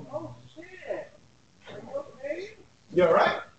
Oh shit! Are you okay? You all right?